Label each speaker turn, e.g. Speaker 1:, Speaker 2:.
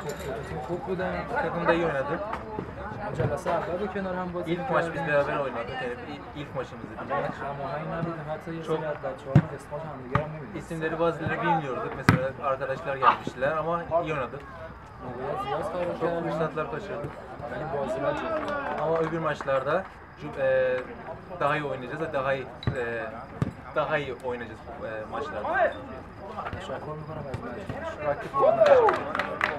Speaker 1: Çok buden.
Speaker 2: Takımda iyi oynadı.
Speaker 1: Mücadelesi aldı. Kenar hem basit.
Speaker 2: İlk maç biz beraber oynadık. Yani ilk maçımızdı. Çok isimleri bazıları bilmiyorduk. Mesela arkadaşlar gelmişler ama iyi oynadık. Çok fırsatlar kaçırdık. Ama öbür maçlarda daha iyi oynayacağız ve daha iyi oynayacağız maçlarda.
Speaker 1: Rakip